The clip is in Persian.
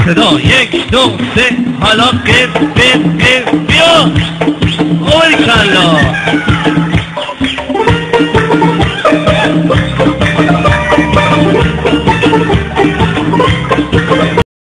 صدا 1 2 3 حالا قف قف قف بیا باریکلا